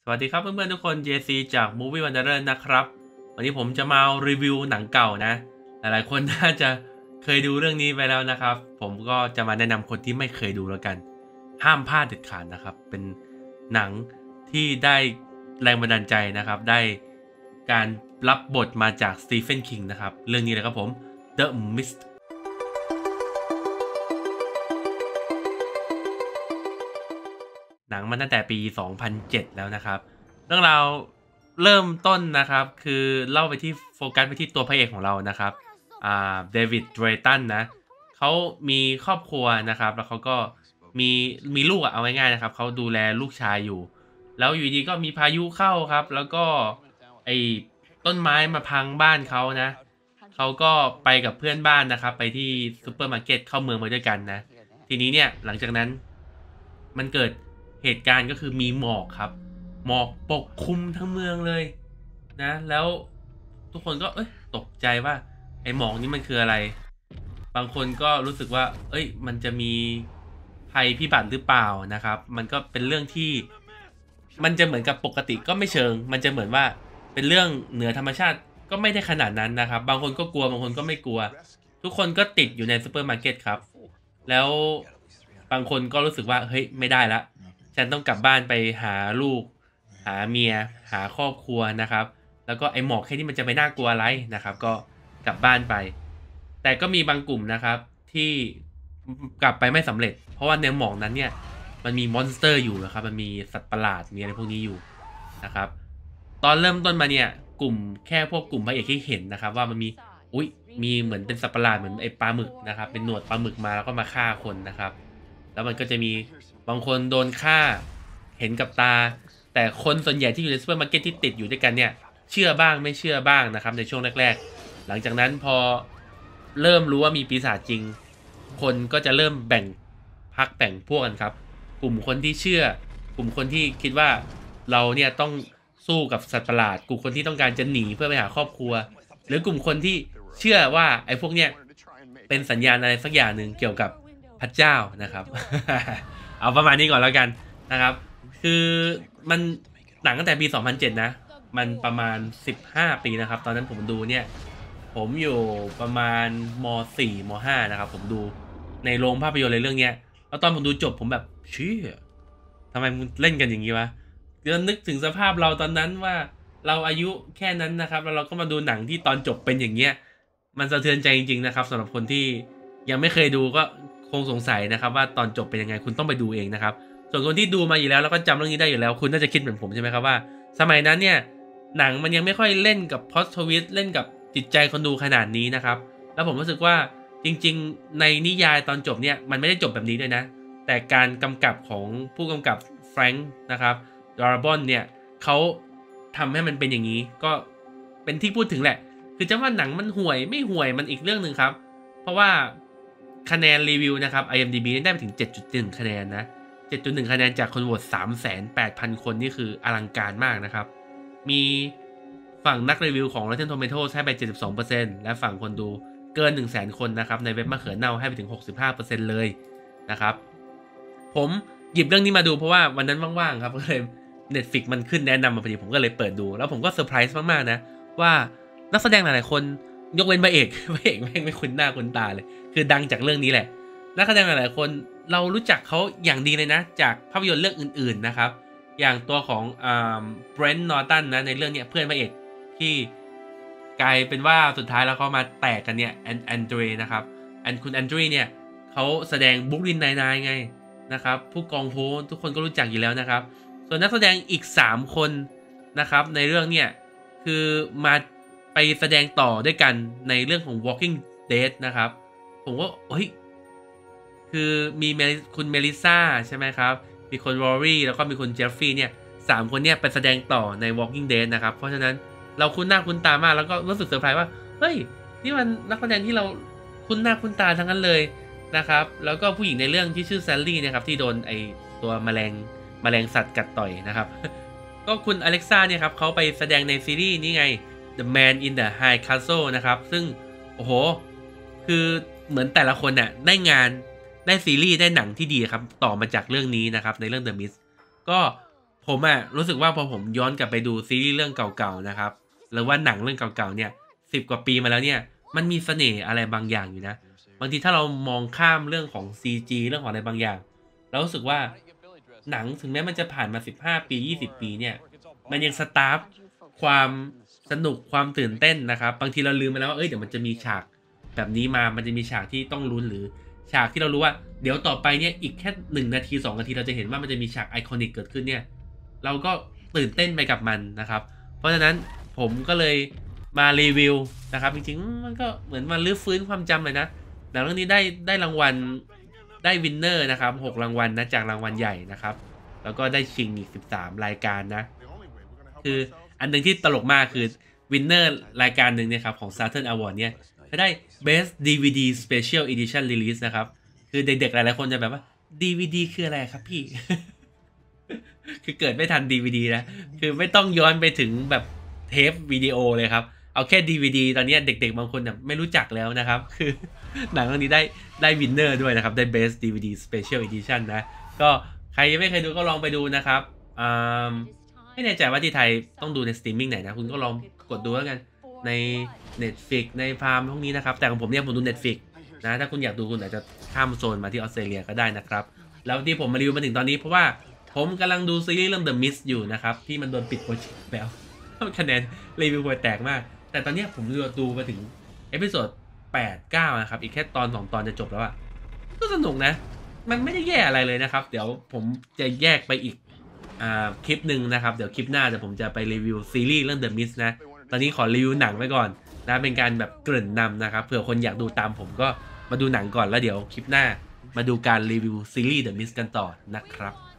วัสดีครับเพื่อนๆทุกคน JC จาก Movie Wanderer นะครับวันนี้ผมจะมารีวิวหนังเก่านะหลายๆคนน่าจะเคยดูเรื่องนี้ไปแล้วนะครับผมก็จะมาแนะนำคนที่ไม่เคยดูแล้วกันห้ามพลาดเด็ดขาดนะครับเป็นหนังที่ได้แรงบันดาลใจนะครับได้การรับบทมาจากสตีเฟนคิงนะครับเรื่องนี้เลยครับผม The Mistหนังมันตั้งแต่ปี 2007 แล้วนะครับเรื่องราวเริ่มต้นนะครับคือเล่าไปที่โฟกัสไปที่ตัวพระเอกของเรานะครับเดวิด เดรตันนะเขามีครอบครัวนะครับแล้วเขาก็มีลูกเอาง่ายๆนะครับเขาดูแลลูกชายอยู่แล้วอยู่ดีก็มีพายุเข้าครับแล้วก็ไอ้ต้นไม้มาพังบ้านเขานะเขาก็ไปกับเพื่อนบ้านนะครับไปที่ซูเปอร์มาร์เก็ตเข้าเมืองไปด้วยกันนะทีนี้เนี่ยหลังจากนั้นมันเกิดเหตุการณ์ก็คือมีหมอกครับหมอกปกคลุมทั้งเมืองเลยนะแล้วทุกคนก็ตกใจว่าไอ้หมอกนี้มันคืออะไรบางคนก็รู้สึกว่ามันจะมีภัยพิบัติหรือเปล่านะครับมันก็เป็นเรื่องที่มันจะเหมือนกับปกติก็ไม่เชิงมันจะเหมือนว่าเป็นเรื่องเหนือธรรมชาติก็ไม่ได้ขนาดนั้นนะครับบางคนก็กลัวบางคนก็ไม่กลัวทุกคนก็ติดอยู่ในซูเปอร์มาร์เก็ตครับแล้วบางคนก็รู้สึกว่าเฮ้ยไม่ได้ละฉันต้องกลับบ้านไปหาลูกหาเมียหาครอบครัวนะครับแล้วก็ไอหมอกแค่นี้มันจะไปน่ากลัวอะไรนะครับก็กลับบ้านไปแต่ก็มีบางกลุ่มนะครับที่กลับไปไม่สำเร็จเพราะว่าในหมอกนั้นเนี่ยมันมีมอนสเตอร์อยู่นะครับมันมีสัตว์ประหลาดมีอะไรพวกนี้อยู่นะครับตอนเริ่มต้นมาเนี่ยกลุ่มแค่พวกกลุ่มพระเอกที่เห็นนะครับว่ามันมีเหมือนเป็นสัตว์ประหลาดเหมือนไอปลาหมึกนะครับเป็นหนวดปลาหมึกมาแล้วก็มาฆ่าคนนะครับแล้วมันก็จะมีบางคนโดนฆ่าเห็นกับตาแต่คนส่วนใหญ่ที่อยู่ในซูเปอร์มาร์เก็ตที่ติดอยู่ด้วยกันเนี่ยเชื่อบ้างไม่เชื่อบ้างนะครับในช่วงแรกๆหลังจากนั้นพอเริ่มรู้ว่ามีปีศาจจริงคนก็จะเริ่มแบ่งพรรคแบ่งพวกกันครับกลุ่มคนที่เชื่อกลุ่มคนที่คิดว่าเราเนี่ยต้องสู้กับสัตว์ประหลาดกลุ่มคนที่ต้องการจะหนีเพื่อไปหาครอบครัวหรือกลุ่มคนที่เชื่อว่าไอ้พวกเนี้ยเป็นสัญญาณอะไรสักอย่างหนึ่งเกี่ยวกับพระเจ้านะครับ เอาประมาณนี้ก่อนแล้วกันนะครับคือมันหนังตั้งแต่ปี 2007 นะมันประมาณ15 ปีนะครับตอนนั้นผมดูเนี่ยผมอยู่ประมาณม.4 ม.5 นะครับผมดูในโรงภาพยนตร์เลยเรื่องเนี้ยแล้วตอนผมดูจบผมแบบเชี่ยทำไมมึงเล่นกันอย่างนี้วะเดี๋ยวนึกถึงสภาพเราตอนนั้นว่าเราอายุแค่นั้นนะครับแล้วเราก็มาดูหนังที่ตอนจบเป็นอย่างเงี้ยมันสะเทือนใจจริงๆนะครับสำหรับคนที่ยังไม่เคยดูก็คงสงสัยนะครับว่าตอนจบเป็นยังไงคุณต้องไปดูเองนะครับส่วนคนที่ดูมาอยู่แล้วก็จำเรื่องนี้ได้อยู่แล้วคุณน่าจะคิดเหมือนผมใช่ไหมครับว่าสมัยนั้นเนี่ยหนังมันยังไม่ค่อยเล่นกับพล็อตทวิสต์เล่นกับจิตใจคนดูขนาดนี้นะครับแล้วผมรู้สึกว่าจริงๆในนิยายตอนจบเนี่ยมันไม่ได้จบแบบนี้ด้วยนะแต่การกำกับของผู้กำกับแฟรงค์นะครับดอราบอนเนี่ยเขาทำให้มันเป็นอย่างนี้ก็เป็นที่พูดถึงแหละคือจะว่าหนังมันห่วยไม่ห่วยมันอีกเรื่องหนึ่งครับเพราะว่าคะแนนรีวิวนะครับ IMDb ได้ไปถึง 7.1 คะแนนนะ 7.1 คะแนนจากคนโหวต 380,000 คนนี่คืออลังการมากนะครับมีฝั่งนักรีวิวของ Rotten Tomatoes ให้ไป 72% และฝั่งคนดูเกิน 100,000 คนนะครับในเว็บมะเขือเน่าให้ไปถึง 65% เลยนะครับผมหยิบเรื่องนี้มาดูเพราะว่าวันนั้นว่างๆครับก็เลย Netflix มันขึ้นแนะนำมาพอดีผมก็เลยเปิดดูแล้วผมก็เซอร์ไพรส์มากๆนะว่านักแสดงหลายๆคนยกเว้นพระเอกแม่งไม่คุ้นหน้าคุ้นตาเลยคือดังจากเรื่องนี้แหละนักแสดงหลายๆคนเรารู้จักเขาอย่างดีเลยนะจากภาพยนตร์เรื่องอื่นๆนะครับอย่างตัวของเบรนท์ นอร์ตันนะในเรื่องนี้เพื่อนพระเอกที่กลายเป็นว่าสุดท้ายแล้วเขามาแตกกันเนี่ยแอนเดรนะครับคุณแอนเดรเนี่ยเขาแสดงบุ๊กลินไนน์ไนน์ไงนะครับผู้กองโฮทุกคนก็รู้จักอยู่แล้วนะครับส่วนนักแสดงอีก3คนนะครับในเรื่องเนี่ยคือมาไปแสดงต่อด้วยกันในเรื่องของ Walking Dead นะครับผมก็คือมีคุณเมลิซ่าใช่ไหมครับมีคนรอรี่แล้วก็มีคุณเจฟฟี่เนี่ย3คนเนี่ยไปแสดงต่อใน Walking Dead นะครับเพราะฉะนั้นเราคุ้นหน้าคุ้นตามากแล้วก็รู้สึกเซอร์ไพรส์ว่าเฮ้ยนี่มันนักแสดงที่เราคุ้นหน้าคุ้นตาทั้งนั้นเลยนะครับแล้วก็ผู้หญิงในเรื่องที่ชื่อแซลลี่นะครับที่โดนไอตัวแมลงสัตว์กัดต่อยนะครับก็คุณอเล็กซ่าเนี่ยครับเขาไปแสดงในซีรีส์นี่ไง The Man in the High Castle นะครับซึ่งโอ้โหคือเหมือนแต่ละคนน่ะได้งานได้ซีรีส์ได้หนังที่ดีครับต่อมาจากเรื่องนี้นะครับในเรื่อง The Mist ก็ผมรู้สึกว่าพอผมย้อนกลับไปดูซีรีส์เรื่องเก่าๆนะครับหรือว่าหนังเรื่องเก่าๆเนี่ย10 กว่าปีมาแล้วเนี่ยมันมีเสน่ห์อะไรบางอย่างอยู่นะบางทีถ้าเรามองข้ามเรื่องของ CG เรื่องของอะไรบางอย่างเรารู้สึกว่าหนังถึงแม้มันจะผ่านมา15 ปี20 ปีเนี่ยมันยังสตาร์ฟความสนุกความตื่นเต้นนะครับบางทีเราลืมไปแล้วว่าเดี๋ยวมันจะมีฉากแบบนี้มามันจะมีฉากที่ต้องลุ้นหรือฉากที่เรารู้ว่าเดี๋ยวต่อไปเนี่ยอีกแค่1 นาที2 นาทีเราจะเห็นว่ามันจะมีฉากไอคอนิกเกิดขึ้นเนี่ยเราก็ตื่นเต้นไปกับมันนะครับเพราะฉะนั้นผมก็เลยมารีวิวนะครับจริงๆมันก็เหมือนมาลื้อฟื้นความจำเลยนะหนังเรื่องนี้ได้รางวัลได้วินเนอร์นะครับ6 รางวัลนะจากรางวัลใหญ่นะครับแล้วก็ได้ชิงอีก13 รายการนะคืออันหนึ่งที่ตลกมากคือวินเนอร์รายการหนึ่งเนี่ยครับของ Saturn Award เนี่ยจะได้ Best DVD Special Edition Release นะครับคือเด็กๆหลายๆคนจะแบบว่า DVD คืออะไรครับพี่ คือเกิดไม่ทัน DVD นะคือไม่ต้องย้อนไปถึงแบบเทปวิดีโอเลยครับเอาแค่ DVD ตอนนี้เด็กๆบางคนไม่รู้จักแล้วนะครับคือหนังเรื่องนี้ได้วินเนอร์ด้วยนะครับได้ Best DVD Special Edition นะก็ใครยังไม่เคยดูก็ลองไปดูนะครับไม่แน่ใจว่าที่ไทยต้องดูในสตรีมมิ่งไหนนะคุณก็ลองกดดูแล้วกันใน Netflix ในพามพวกนี้นะครับแต่ของผมเนี่ยผมดู Netflix นะถ้าคุณอยากดูคุณอาจจะข้ามโซนมาที่ออสเตรเลียก็ได้นะครับแล้วที่ผมมารีวิวมาถึงตอนนี้เพราะว่าผมกำลังดูซีรีส์เรื่อง The Mist อยู่นะครับที่มันโดนปิดโปรเจกต์แล้วคะแนนรีวิวแตกมากแต่ตอนนี้ผมดูมาถึงเอพิโซด8-9นะครับอีกแค่ตอน2 ตอนจะจบแล้วก็สนุกนะมันไม่ได้แย่อะไรเลยนะครับเดี๋ยวผมจะแยกไปอีกคลิปหนึ่งนะครับเดี๋ยวคลิปหน้าผมจะไปรีวิวซีรีส์เรื่อง The Mist นะตอนนี้ขอรีวิวหนังไว้ก่อนนะเป็นการแบบเกริ่นนำนะครับเผื่อคนอยากดูตามผมก็มาดูหนังก่อนแล้วเดี๋ยวคลิปหน้ามาดูการรีวิวซีรีส์ The Mist กันต่อนะครับ